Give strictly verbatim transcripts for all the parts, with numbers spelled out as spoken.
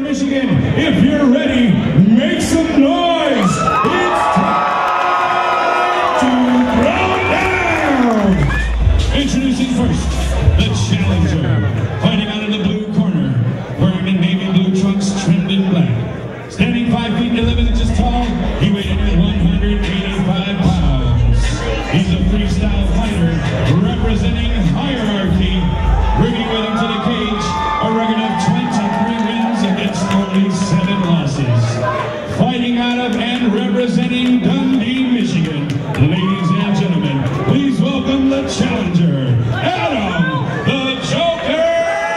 Michigan, if you're ready, make some noise! It's time to throw down! Introducing first, the challenger, fighting out of the blue corner, wearing the navy blue trunks trimmed in black. Standing five feet eleven inches tall, he weighed in at one hundred eighty-five pounds. He's a freestyle fighter, representing Hierarchy, bringing with him to the cage a record of twenty-three wins against only seven losses. Fighting out of and representing Dundee, Michigan, ladies and gentlemen, please welcome the challenger, Adam the Joker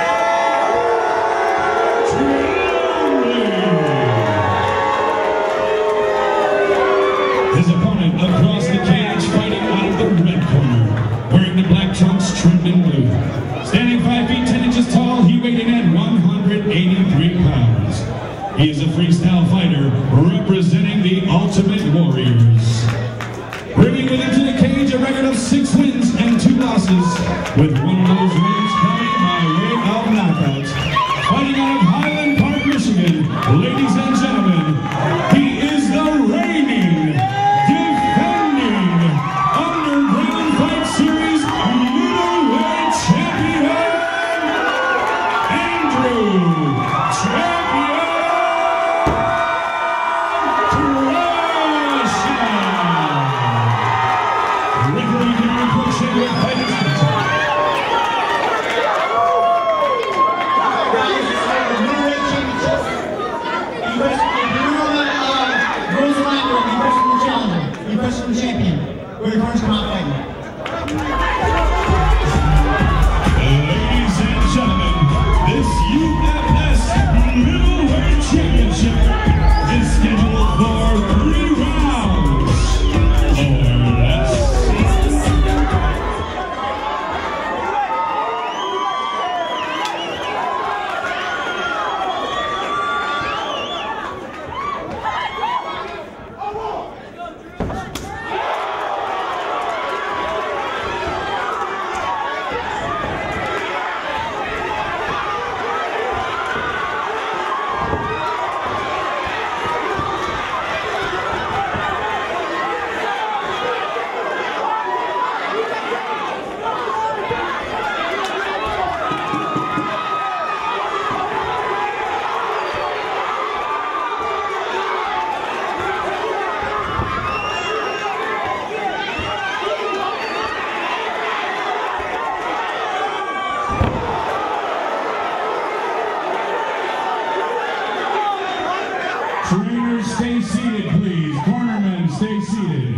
Tremblay. His opponent across the cage, fighting out of the red corner, wearing the black trunks trimmed in blue. Standing five feet ten inches tall, he weighed in at one hundred eighty-three pounds. He is a freestyle fighter representing the Ultimate Warriors. Bringing with him to the cage a record of six wins and two losses, with one of those wins coming by way of knockouts. Fighting out of Highland Park, Michigan, ladies and gentlemen, he is the reigning, defending Underground Fight Series middleweight champion, Andrew Champion Crusher. Referee Gary Cruikshank with fighting sponsor. Middleweight championship. You Rose Lander, you question the challenger, you question the champion. Where the cards come out fighting. Ladies and gentlemen, this U F S Middleweight Championship is scheduled for three rounds or less. Trainers, stay seated, please. Cornermen, stay seated.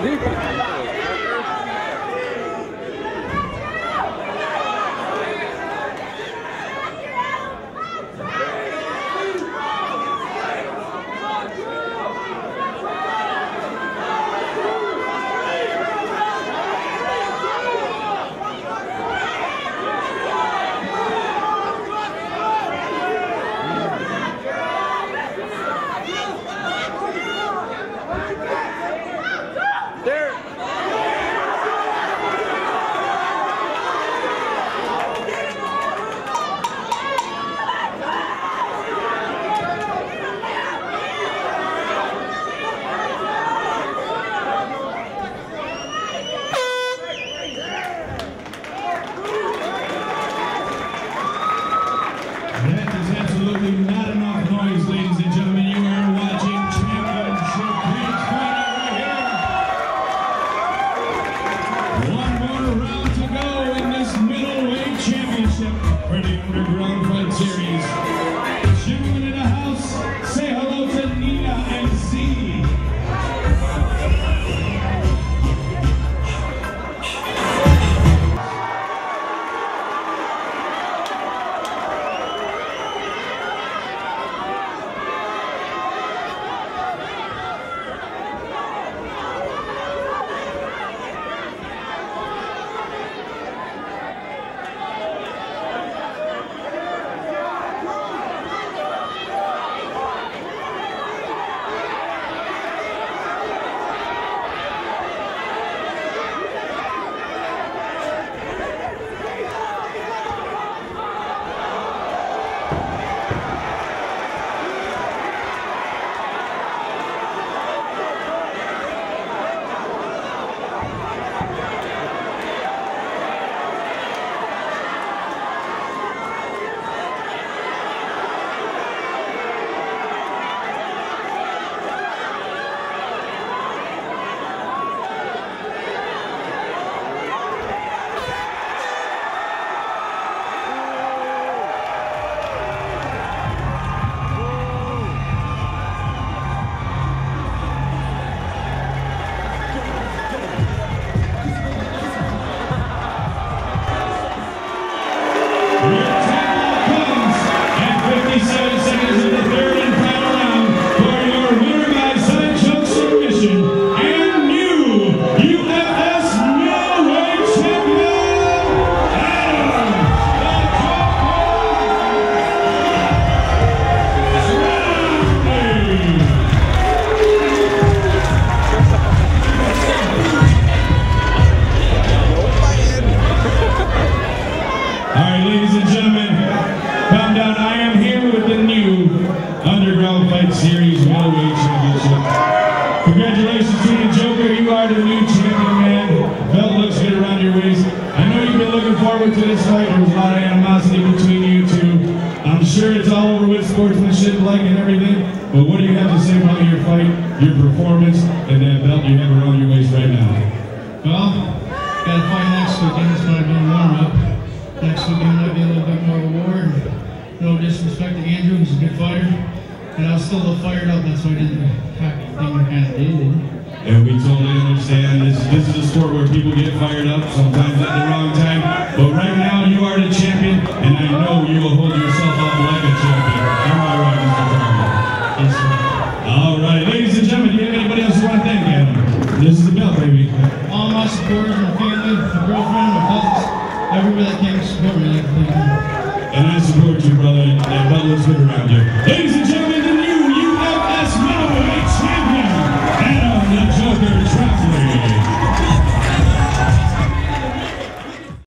forward to this fight. There was a lot of animosity between you two. I'm sure it's all over with sportsmanship, like and everything. But what do you have to say about your fight, your performance, and that belt you have around your waist right now? Well, got to fight next weekend. It's going to be a warm-up. Next weekend might be a little bit more reward. No disrespect to Andrew, he's a good fighter. And I was still a little fired up, that's why I didn't pack the thing I kind of did. And we totally understand. This, this is a sport where people get fired up, sometimes at the wrong time. But right now, you are the champion, and I know you will hold yourself up like a champion. Am I right, Mister Tarver? Yes, sir. All right, ladies and gentlemen, do you have anybody else you want to thank, Adam? This is the belt, baby. All my supporters, my family, my girlfriend, my cousins, everybody that came to support me. Like, and I support you, brother. That belt looks good around you. Ladies and gentlemen,